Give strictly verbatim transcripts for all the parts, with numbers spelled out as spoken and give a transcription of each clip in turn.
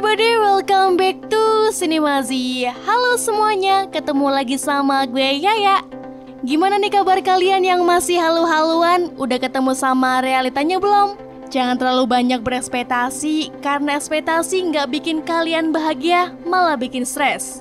everybody, welcome back to Cinemazi. Halo semuanya, ketemu lagi sama gue Yaya. Gimana nih kabar kalian yang masih halu-haluan? Udah ketemu sama realitanya belum? Jangan terlalu banyak berekspektasi, karena ekspektasi nggak bikin kalian bahagia, malah bikin stres.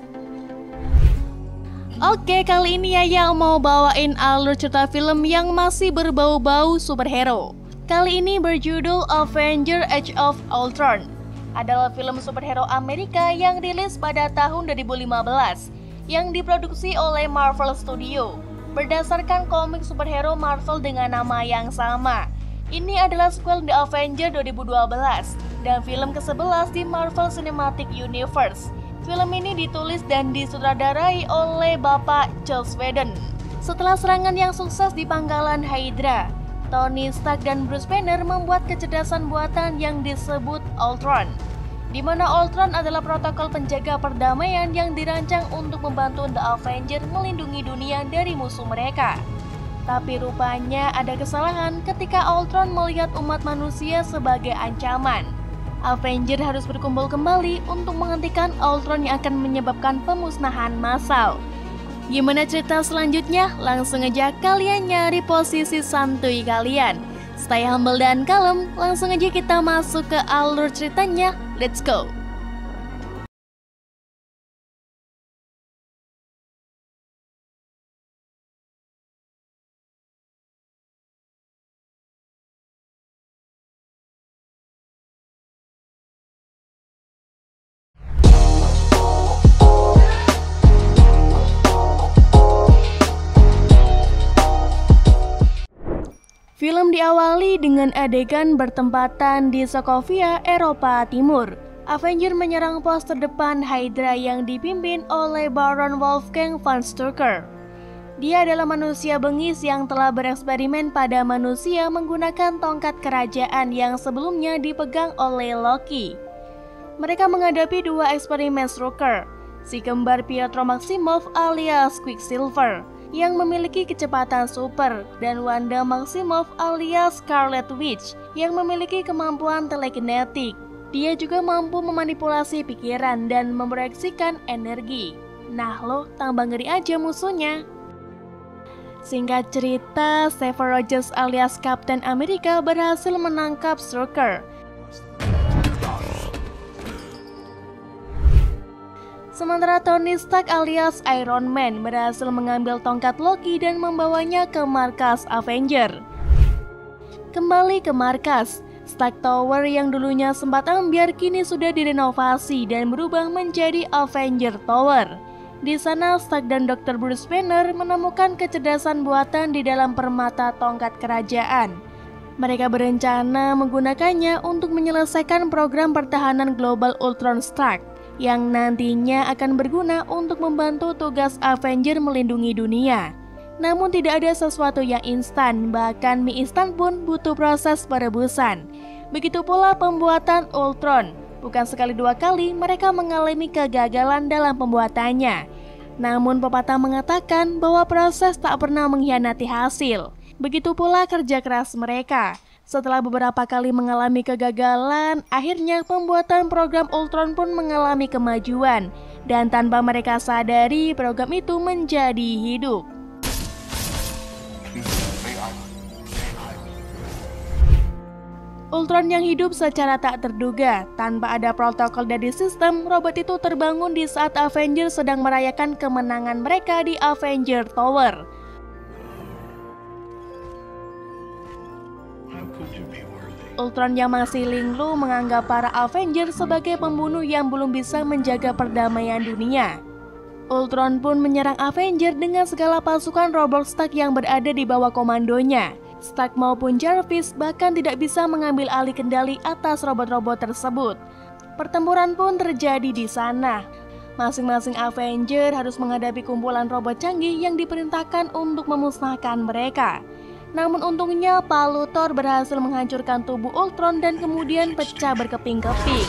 Oke, kali ini Yaya mau bawain alur cerita film yang masih berbau-bau superhero. Kali ini berjudul Avengers Age of Ultron. Adalah film superhero Amerika yang rilis pada tahun dua ribu lima belas yang diproduksi oleh Marvel Studio berdasarkan komik superhero Marvel dengan nama yang sama. Ini adalah sequel The Avengers dua ribu dua belas dan film kesebelas di Marvel Cinematic Universe. Film ini ditulis dan disutradarai oleh Bapak Joss Whedon. Setelah serangan yang sukses di pangkalan Hydra, Tony Stark dan Bruce Banner membuat kecerdasan buatan yang disebut Ultron, di mana Ultron adalah protokol penjaga perdamaian yang dirancang untuk membantu The Avengers melindungi dunia dari musuh mereka. Tapi rupanya ada kesalahan ketika Ultron melihat umat manusia sebagai ancaman. Avengers harus berkumpul kembali untuk menghentikan Ultron yang akan menyebabkan pemusnahan massal. Gimana cerita selanjutnya? Langsung aja kalian nyari posisi santuy kalian. Stay humble dan kalem, langsung aja kita masuk ke alur ceritanya. Let's go! Film diawali dengan adegan bertempatan di Sokovia, Eropa Timur. Avengers menyerang pos terdepan Hydra yang dipimpin oleh Baron Wolfgang von Strucker. Dia adalah manusia bengis yang telah bereksperimen pada manusia menggunakan tongkat kerajaan yang sebelumnya dipegang oleh Loki. Mereka menghadapi dua eksperimen Strucker, si kembar Pietro Maximoff alias Quicksilver, yang memiliki kecepatan super, dan Wanda Maximoff alias Scarlet Witch yang memiliki kemampuan telekinetik. Dia juga mampu memanipulasi pikiran dan memproyeksikan energi. Nah lo, tambah ngeri aja musuhnya. Singkat cerita, Steve Rogers alias Captain America berhasil menangkap Strucker. Sementara Tony Stark alias Iron Man berhasil mengambil tongkat Loki dan membawanya ke markas Avengers. Kembali ke markas, Stark Tower yang dulunya sempat ambyar kini sudah direnovasi dan berubah menjadi Avengers Tower. Di sana Stark dan dokter Bruce Banner menemukan kecerdasan buatan di dalam permata tongkat kerajaan. Mereka berencana menggunakannya untuk menyelesaikan program pertahanan global Ultron Stark, yang nantinya akan berguna untuk membantu tugas Avengers melindungi dunia. Namun tidak ada sesuatu yang instan, bahkan mie instan pun butuh proses perebusan. Begitu pula pembuatan Ultron. Bukan sekali dua kali mereka mengalami kegagalan dalam pembuatannya. Namun pepatah mengatakan bahwa proses tak pernah mengkhianati hasil. Begitu pula kerja keras mereka. Setelah beberapa kali mengalami kegagalan, akhirnya pembuatan program Ultron pun mengalami kemajuan. Dan tanpa mereka sadari, program itu menjadi hidup. Ultron yang hidup secara tak terduga, tanpa ada protokol dari sistem, robot itu terbangun di saat Avengers sedang merayakan kemenangan mereka di Avengers Tower. Ultron yang masih linglung menganggap para Avengers sebagai pembunuh yang belum bisa menjaga perdamaian dunia. Ultron pun menyerang Avengers dengan segala pasukan robot Stark yang berada di bawah komandonya. Stark maupun Jarvis bahkan tidak bisa mengambil alih kendali atas robot-robot tersebut. Pertempuran pun terjadi di sana. Masing-masing Avengers harus menghadapi kumpulan robot canggih yang diperintahkan untuk memusnahkan mereka. Namun untungnya Pak Luthor berhasil menghancurkan tubuh Ultron dan kemudian pecah berkeping-keping.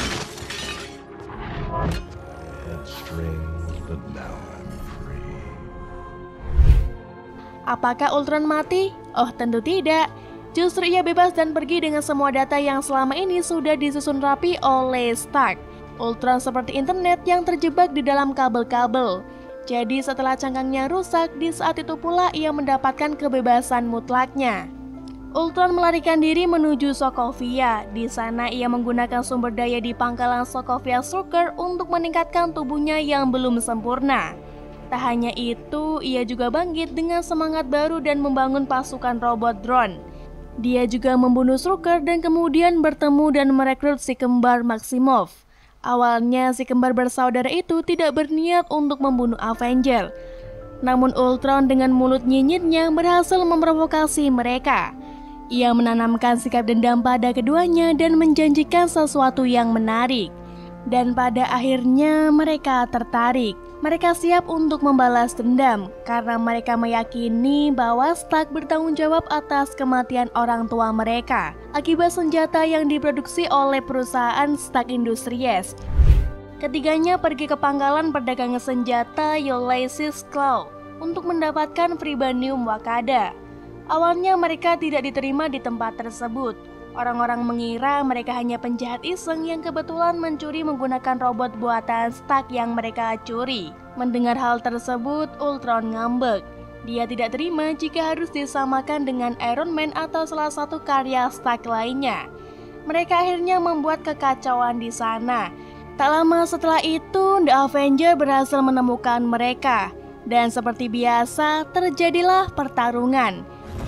Apakah Ultron mati? Oh tentu tidak. Justru ia bebas dan pergi dengan semua data yang selama ini sudah disusun rapi oleh Stark. Ultron seperti internet yang terjebak di dalam kabel-kabel. Jadi setelah cangkangnya rusak, di saat itu pula ia mendapatkan kebebasan mutlaknya. Ultron melarikan diri menuju Sokovia. Di sana ia menggunakan sumber daya di pangkalan Sokovia Circle untuk meningkatkan tubuhnya yang belum sempurna. Tak hanya itu, ia juga bangkit dengan semangat baru dan membangun pasukan robot drone. Dia juga membunuh Strucker dan kemudian bertemu dan merekrut si kembar Maximoff. Awalnya si kembar bersaudara itu tidak berniat untuk membunuh Avenger. Namun Ultron dengan mulut nyinyitnya berhasil memprovokasi mereka. Ia menanamkan sikap dendam pada keduanya dan menjanjikan sesuatu yang menarik. Dan pada akhirnya mereka tertarik. Mereka siap untuk membalas dendam karena mereka meyakini bahwa Stark bertanggung jawab atas kematian orang tua mereka akibat senjata yang diproduksi oleh perusahaan Stark Industries. Ketiganya pergi ke pangkalan perdagangan senjata Ulysses Claw untuk mendapatkan Vibranium Wakanda. Awalnya mereka tidak diterima di tempat tersebut. Orang-orang mengira mereka hanya penjahat iseng yang kebetulan mencuri menggunakan robot buatan Stark yang mereka curi. Mendengar hal tersebut, Ultron ngambek. Dia tidak terima jika harus disamakan dengan Iron Man atau salah satu karya Stark lainnya. Mereka akhirnya membuat kekacauan di sana. Tak lama setelah itu, The Avenger berhasil menemukan mereka. Dan seperti biasa, terjadilah pertarungan.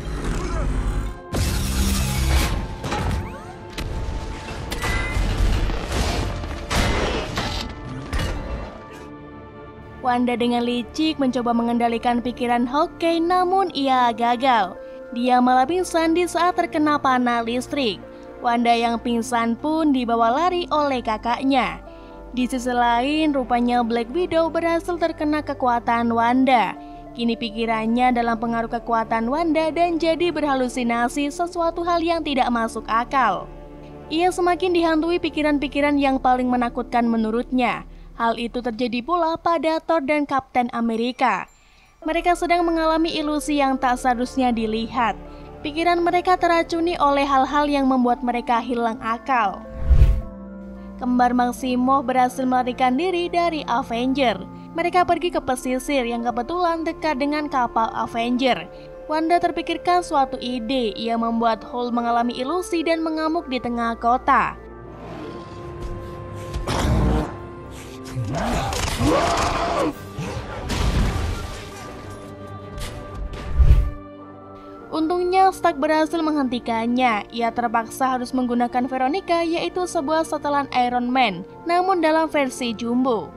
Wanda dengan licik mencoba mengendalikan pikiran Hawkeye, namun ia gagal. Dia malah pingsan di saat terkena panah listrik. Wanda yang pingsan pun dibawa lari oleh kakaknya. Di sisi lain, rupanya Black Widow berhasil terkena kekuatan Wanda. Kini pikirannya dalam pengaruh kekuatan Wanda dan jadi berhalusinasi sesuatu hal yang tidak masuk akal. Ia semakin dihantui pikiran-pikiran yang paling menakutkan menurutnya. Hal itu terjadi pula pada Thor dan Kapten Amerika. Mereka sedang mengalami ilusi yang tak seharusnya dilihat. Pikiran mereka teracuni oleh hal-hal yang membuat mereka hilang akal. Kembar Maximoff berhasil melarikan diri dari Avenger. Mereka pergi ke pesisir yang kebetulan dekat dengan kapal Avenger. Wanda terpikirkan suatu ide. Ia membuat Hulk mengalami ilusi dan mengamuk di tengah kota. Untungnya Stark berhasil menghentikannya. Ia terpaksa harus menggunakan Veronica, yaitu sebuah setelan Iron Man, namun dalam versi jumbo.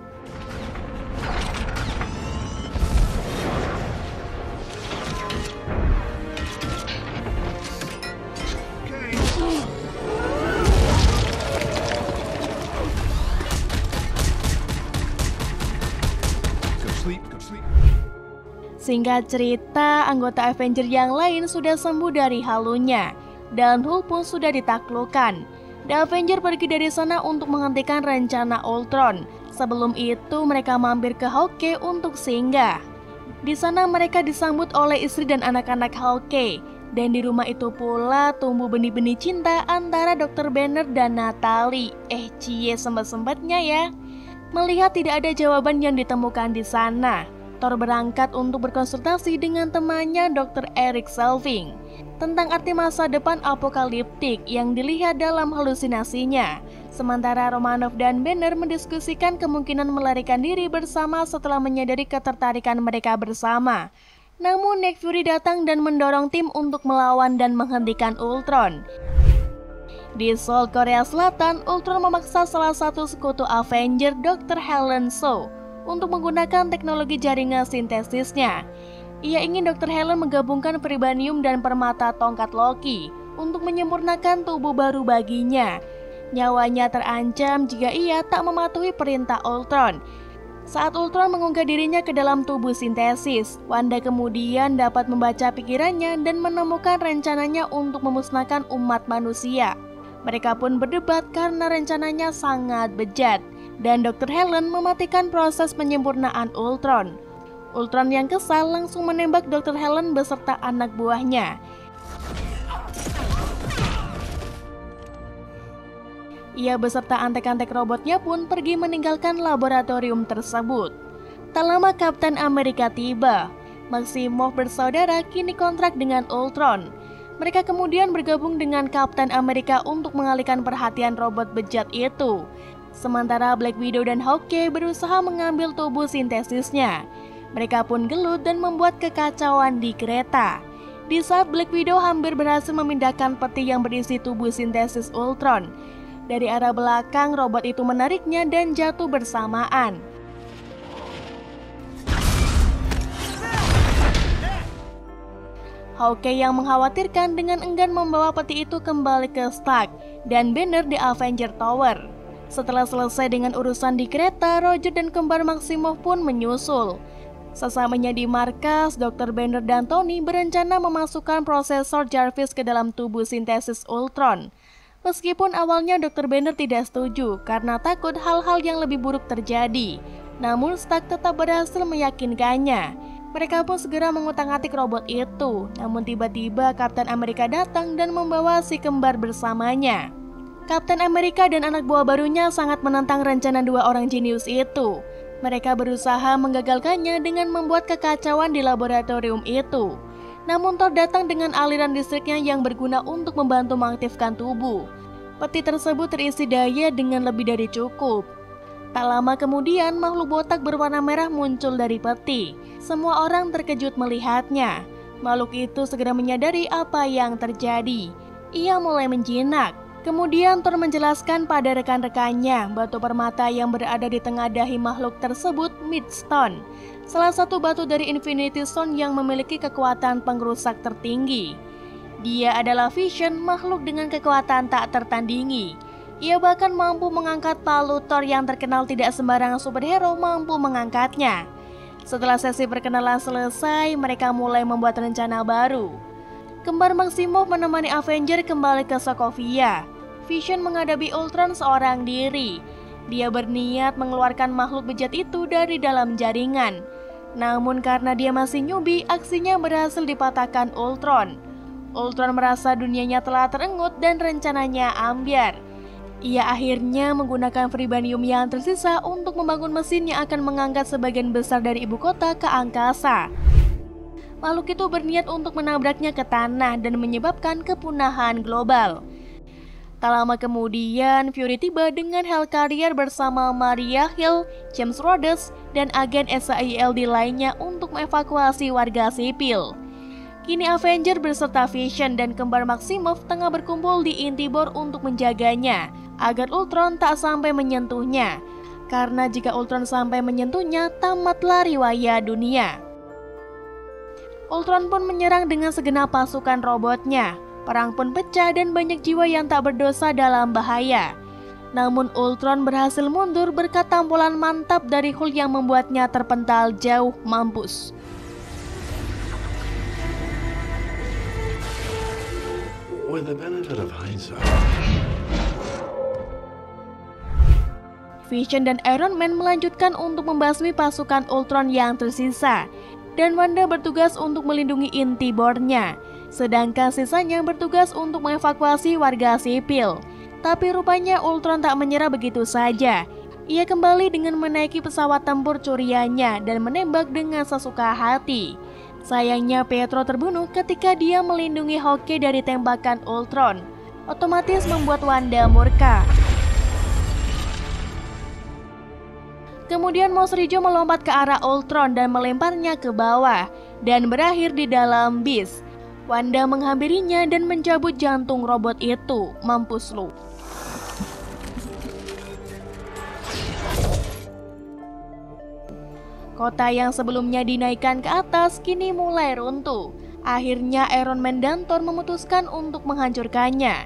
Singkat cerita, anggota Avenger yang lain sudah sembuh dari halunya, dan Hulk pun sudah ditaklukkan. The Avenger pergi dari sana untuk menghentikan rencana Ultron. Sebelum itu, mereka mampir ke Hawkeye untuk singgah. Di sana mereka disambut oleh istri dan anak-anak Hawkeye, dan di rumah itu pula tumbuh benih-benih cinta antara dokter Banner dan Natalie. Eh, cie sempet-sempetnya ya. Melihat tidak ada jawaban yang ditemukan di sana, Thor berangkat untuk berkonsultasi dengan temannya dokter Eric Selvig tentang arti masa depan apokaliptik yang dilihat dalam halusinasinya. Sementara Romanoff dan Banner mendiskusikan kemungkinan melarikan diri bersama setelah menyadari ketertarikan mereka bersama. Namun Nick Fury datang dan mendorong tim untuk melawan dan menghentikan Ultron. Di Seoul, Korea Selatan, Ultron memaksa salah satu sekutu Avenger, dokter Helen Shaw, untuk menggunakan teknologi jaringan sintesisnya. Ia ingin dokter Helen menggabungkan Vibranium dan permata tongkat Loki untuk menyempurnakan tubuh baru baginya. Nyawanya terancam jika ia tak mematuhi perintah Ultron. Saat Ultron mengunggah dirinya ke dalam tubuh sintesis, Wanda kemudian dapat membaca pikirannya dan menemukan rencananya untuk memusnahkan umat manusia. Mereka pun berdebat karena rencananya sangat bejat, dan dokter Helen mematikan proses penyempurnaan Ultron. Ultron yang kesal langsung menembak dokter Helen beserta anak buahnya. Ia beserta antek-antek robotnya pun pergi meninggalkan laboratorium tersebut. Tak lama Kapten Amerika tiba. Maximoff bersaudara kini kontrak dengan Ultron. Mereka kemudian bergabung dengan Kapten Amerika untuk mengalihkan perhatian robot bejat itu. Sementara Black Widow dan Hawkeye berusaha mengambil tubuh sintesisnya. Mereka pun gelut dan membuat kekacauan di kereta. Di saat Black Widow hampir berhasil memindahkan peti yang berisi tubuh sintesis Ultron, dari arah belakang robot itu menariknya dan jatuh bersamaan. Hawkeye yang mengkhawatirkan dengan enggan membawa peti itu kembali ke Stark dan Banner di Avenger Tower. Setelah selesai dengan urusan di kereta, Roger dan kembar Maximoff pun menyusul. Sesamanya di markas, dokter Banner dan Tony berencana memasukkan prosesor Jarvis ke dalam tubuh sintesis Ultron. Meskipun awalnya dokter Banner tidak setuju karena takut hal-hal yang lebih buruk terjadi, namun Stark tetap berhasil meyakinkannya. Mereka pun segera mengutak-atik robot itu, namun tiba-tiba Kapten Amerika datang dan membawa si kembar bersamanya. Kapten Amerika dan anak buah barunya sangat menentang rencana dua orang jenius itu. Mereka berusaha menggagalkannya dengan membuat kekacauan di laboratorium itu. Namun Thor datang dengan aliran listriknya yang berguna untuk membantu mengaktifkan tubuh. Peti tersebut terisi daya dengan lebih dari cukup. Tak lama kemudian makhluk botak berwarna merah muncul dari peti. Semua orang terkejut melihatnya. Makhluk itu segera menyadari apa yang terjadi. Ia mulai menjinak. Kemudian Thor menjelaskan pada rekan-rekannya batu permata yang berada di tengah dahi makhluk tersebut Midstone, salah satu batu dari Infinity Stone yang memiliki kekuatan pengrusak tertinggi. Dia adalah Vision, makhluk dengan kekuatan tak tertandingi. Ia bahkan mampu mengangkat palu Thor yang terkenal tidak sembarangan superhero mampu mengangkatnya. Setelah sesi perkenalan selesai, mereka mulai membuat rencana baru. Kembar Maximoff menemani Avenger kembali ke Sokovia. Vision menghadapi Ultron seorang diri. Dia berniat mengeluarkan makhluk bejat itu dari dalam jaringan. Namun karena dia masih newbie, aksinya berhasil dipatahkan Ultron. Ultron merasa dunianya telah terengut dan rencananya ambyar. Ia akhirnya menggunakan vibranium yang tersisa untuk membangun mesin yang akan mengangkat sebagian besar dari ibu kota ke angkasa. Makhluk itu berniat untuk menabraknya ke tanah dan menyebabkan kepunahan global. Tak lama kemudian, Fury tiba dengan Hellcarrier bersama Maria Hill, James Rhodes, dan agen S A I L D lainnya untuk mengevakuasi warga sipil. Kini Avenger beserta Vision dan kembar Maximoff tengah berkumpul di Intibor untuk menjaganya, agar Ultron tak sampai menyentuhnya. Karena jika Ultron sampai menyentuhnya, tamatlah riwayat dunia. Ultron pun menyerang dengan segenap pasukan robotnya. Perang pun pecah dan banyak jiwa yang tak berdosa dalam bahaya. Namun Ultron berhasil mundur berkat tampolan mantap dari Hulk yang membuatnya terpental jauh mampus. With the benefit of hindsight. Vision dan Iron Man melanjutkan untuk membasmi pasukan Ultron yang tersisa. Dan Wanda bertugas untuk melindungi Intibornya, sedangkan sisanya bertugas untuk mengevakuasi warga sipil. Tapi rupanya Ultron tak menyerah begitu saja. Ia kembali dengan menaiki pesawat tempur curiannya dan menembak dengan sesuka hati. Sayangnya Pietro terbunuh ketika dia melindungi Hawkeye dari tembakan Ultron. Otomatis membuat Wanda murka. Kemudian Mouse Rijo melompat ke arah Ultron dan melemparnya ke bawah dan berakhir di dalam bis. Wanda menghampirinya dan mencabut jantung robot itu. Mampus lu. Kota yang sebelumnya dinaikkan ke atas kini mulai runtuh. Akhirnya Iron Man dan Thor memutuskan untuk menghancurkannya.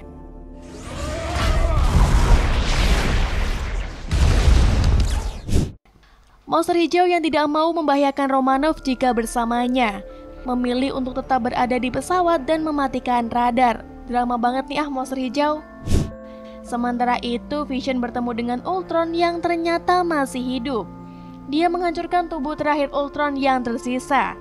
Monster hijau yang tidak mau membahayakan Romanov jika bersamanya, memilih untuk tetap berada di pesawat dan mematikan radar. Drama banget nih ah monster hijau. Sementara itu Vision bertemu dengan Ultron yang ternyata masih hidup. Dia menghancurkan tubuh terakhir Ultron yang tersisa.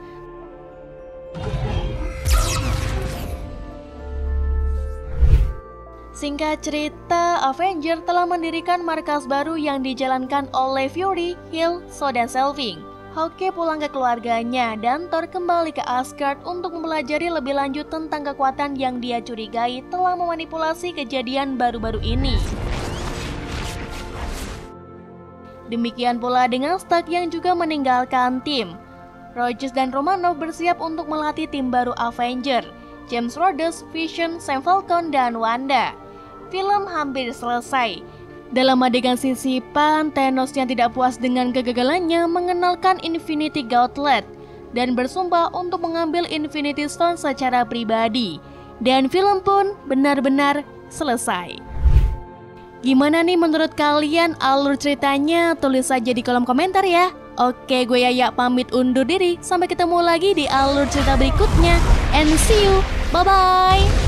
Singkat cerita, Avenger telah mendirikan markas baru yang dijalankan oleh Fury, Hill, Zod, dan Selvig. Hawkeye pulang ke keluarganya dan Thor kembali ke Asgard untuk mempelajari lebih lanjut tentang kekuatan yang dia curigai telah memanipulasi kejadian baru-baru ini. Demikian pula dengan Stark yang juga meninggalkan tim. Rogers dan Romanoff bersiap untuk melatih tim baru Avenger, James Rhodes, Vision, Sam Falcon, dan Wanda. Film hampir selesai. Dalam adegan sisipan, Thanos yang tidak puas dengan kegagalannya mengenalkan Infinity Gauntlet dan bersumpah untuk mengambil Infinity Stone secara pribadi. Dan film pun benar-benar selesai. Gimana nih menurut kalian alur ceritanya? Tulis saja di kolom komentar ya. Oke, gue Yaya pamit undur diri. Sampai ketemu lagi di alur cerita berikutnya. And see you. Bye-bye.